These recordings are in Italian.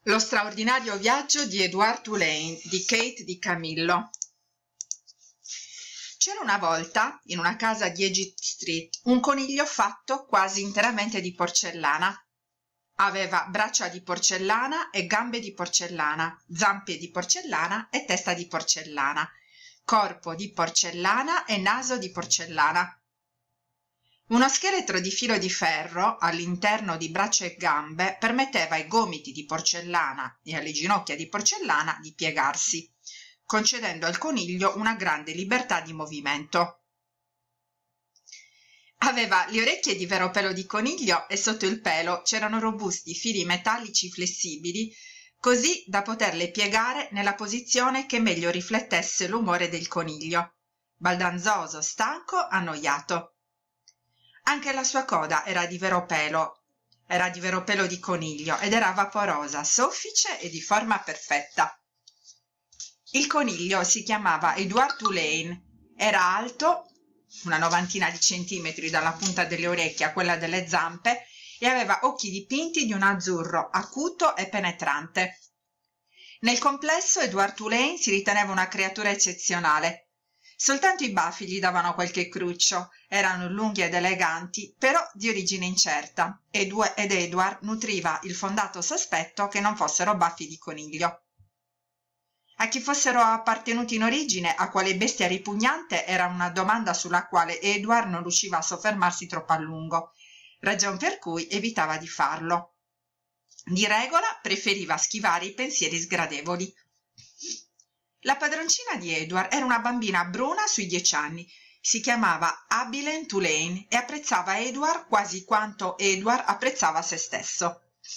Lo straordinario viaggio di Edward Tulane di Kate Di Camillo. C'era una volta, in una casa di Egypt Street, un coniglio fatto quasi interamente di porcellana. Aveva braccia di porcellana e gambe di porcellana, zampe di porcellana e testa di porcellana, corpo di porcellana e naso di porcellana. Uno scheletro di filo di ferro all'interno di braccia e gambe permetteva ai gomiti di porcellana e alle ginocchia di porcellana di piegarsi, concedendo al coniglio una grande libertà di movimento. Aveva le orecchie di vero pelo di coniglio e sotto il pelo c'erano robusti fili metallici flessibili, così da poterle piegare nella posizione che meglio riflettesse l'umore del coniglio, baldanzoso, stanco, annoiato. Anche la sua coda era di vero pelo di coniglio ed era vaporosa, soffice e di forma perfetta. Il coniglio si chiamava Edward Tulane, era alto una novantina di centimetri dalla punta delle orecchie a quella delle zampe e aveva occhi dipinti di un azzurro acuto e penetrante. Nel complesso Edward Tulane si riteneva una creatura eccezionale. Soltanto i baffi gli davano qualche cruccio, erano lunghi ed eleganti, però di origine incerta, ed Edward nutriva il fondato sospetto che non fossero baffi di coniglio. A chi fossero appartenuti in origine, a quale bestia ripugnante, era una domanda sulla quale Edward non riusciva a soffermarsi troppo a lungo, ragion per cui evitava di farlo. Di regola preferiva schivare i pensieri sgradevoli. La padroncina di Edward era una bambina bruna sui 10 anni. Si chiamava Abilene Tulane e apprezzava Edward quasi quanto Edward apprezzava se stesso.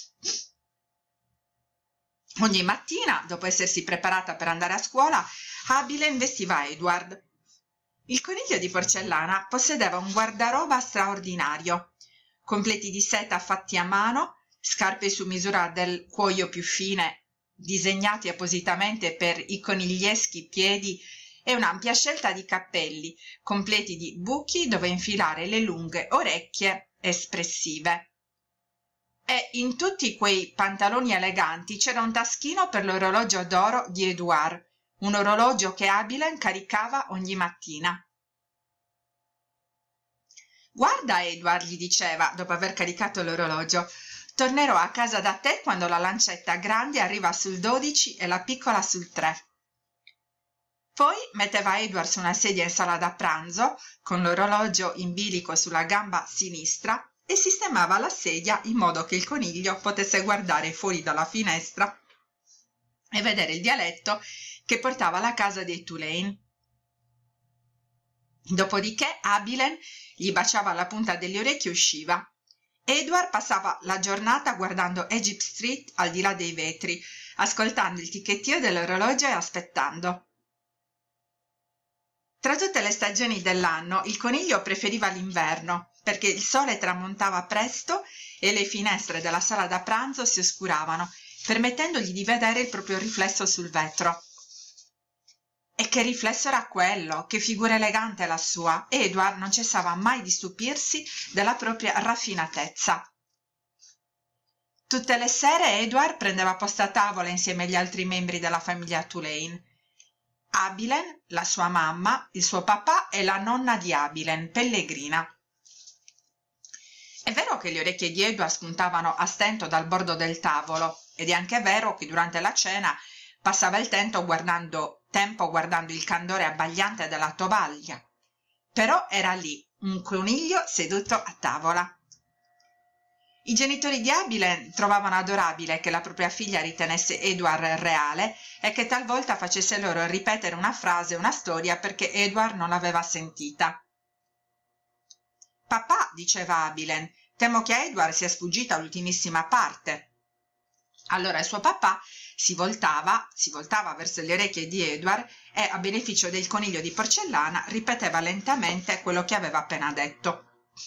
Ogni mattina, dopo essersi preparata per andare a scuola, Abilene vestiva Edward. Il coniglio di porcellana possedeva un guardaroba straordinario, completi di seta fatti a mano, scarpe su misura del cuoio più fine, disegnati appositamente per i coniglieschi piedi e un'ampia scelta di cappelli, completi di buchi dove infilare le lunghe orecchie espressive. E in tutti quei pantaloni eleganti c'era un taschino per l'orologio d'oro di Edward, un orologio che Abilene caricava ogni mattina. «Guarda, Edward», gli diceva, dopo aver caricato l'orologio, «tornerò a casa da te quando la lancetta grande arriva sul 12 e la piccola sul 3». Poi metteva Edward su una sedia in sala da pranzo, con l'orologio in bilico sulla gamba sinistra, e sistemava la sedia in modo che il coniglio potesse guardare fuori dalla finestra e vedere il vialetto che portava alla casa dei Tulane. Dopodiché Abilene gli baciava la punta delle orecchie e usciva. Edward passava la giornata guardando Egypt Street al di là dei vetri, ascoltando il ticchettio dell'orologio e aspettando. Tra tutte le stagioni dell'anno il coniglio preferiva l'inverno, perché il sole tramontava presto e le finestre della sala da pranzo si oscuravano, permettendogli di vedere il proprio riflesso sul vetro. E che riflesso era quello, che figura elegante la sua! Edward non cessava mai di stupirsi della propria raffinatezza. Tutte le sere Edward prendeva posto a tavola insieme agli altri membri della famiglia Tulane. Abilene, la sua mamma, il suo papà e la nonna di Abilene, Pellegrina. È vero che le orecchie di Edward spuntavano a stento dal bordo del tavolo ed è anche vero che durante la cena passava il tempo guardando il candore abbagliante della tovaglia. Però era lì, un coniglio seduto a tavola. I genitori di Abilene trovavano adorabile che la propria figlia ritenesse Edward reale e che talvolta facesse loro ripetere una frase, una storia, perché Edward non l'aveva sentita. «Papà», diceva Abilene, «temo che a Edward sia sfuggita l'ultimissima parte». Allora il suo papà si voltava verso le orecchie di Edward e, a beneficio del coniglio di porcellana, ripeteva lentamente quello che aveva appena detto.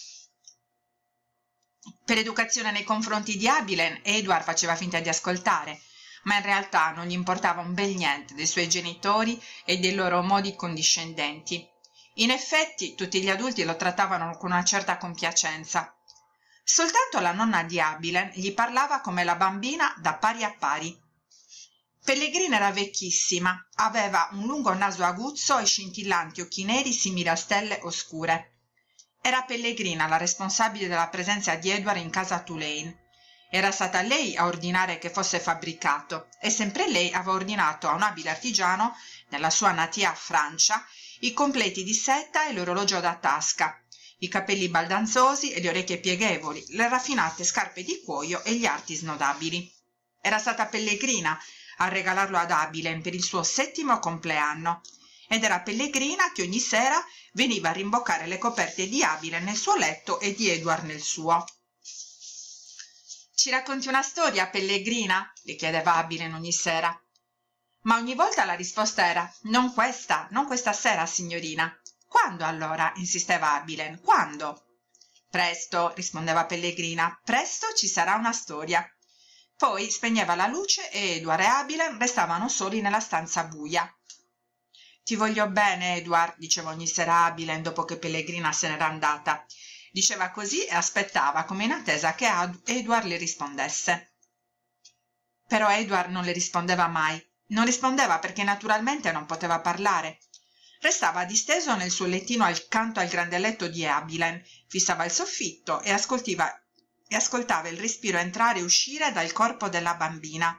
Per educazione nei confronti di Abilene, Edward faceva finta di ascoltare, ma in realtà non gli importava un bel niente dei suoi genitori e dei loro modi condiscendenti. In effetti, tutti gli adulti lo trattavano con una certa compiacenza. Soltanto la nonna di Abilen gli parlava come la bambina da pari a pari. Pellegrina era vecchissima, aveva un lungo naso aguzzo e scintillanti occhi neri simili a stelle oscure. Era Pellegrina la responsabile della presenza di Edward in casa Tulane. Era stata lei a ordinare che fosse fabbricato e sempre lei aveva ordinato a un abile artigiano, nella sua natia Francia, i completi di seta e l'orologio da tasca, i capelli baldanzosi e le orecchie pieghevoli, le raffinate scarpe di cuoio e gli arti snodabili. Era stata Pellegrina a regalarlo ad Abilen per il suo 7° compleanno ed era Pellegrina che ogni sera veniva a rimboccare le coperte di Abilen nel suo letto e di Edward nel suo. «Ci racconti una storia, Pellegrina?» le chiedeva Abilen ogni sera. Ma ogni volta la risposta era non questa sera, signorina». «Quando allora?» insisteva Abilen. «Quando?» «Presto», rispondeva Pellegrina, «presto ci sarà una storia». Poi spegneva la luce e Edward e Abilen restavano soli nella stanza buia. «Ti voglio bene, Edward», diceva ogni sera Abilen dopo che Pellegrina se n'era andata. Diceva così e aspettava come in attesa che Edward le rispondesse. Però Edward non le rispondeva mai. Non rispondeva perché naturalmente non poteva parlare. Restava disteso nel suo lettino accanto al grande letto di Abilen, fissava il soffitto e ascoltava il respiro entrare e uscire dal corpo della bambina.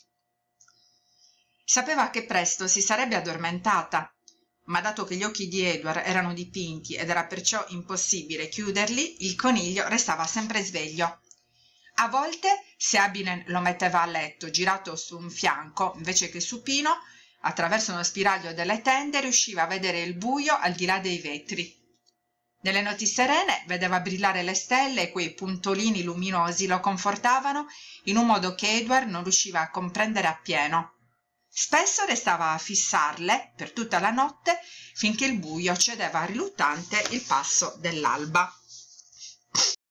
Sapeva che presto si sarebbe addormentata, ma dato che gli occhi di Edward erano dipinti ed era perciò impossibile chiuderli, il coniglio restava sempre sveglio. A volte, se Abilen lo metteva a letto girato su un fianco invece che supino, attraverso uno spiraglio delle tende riusciva a vedere il buio al di là dei vetri. Nelle notti serene vedeva brillare le stelle e quei puntolini luminosi lo confortavano in un modo che Edward non riusciva a comprendere appieno. Spesso restava a fissarle per tutta la notte finché il buio cedeva riluttante il passo dell'alba.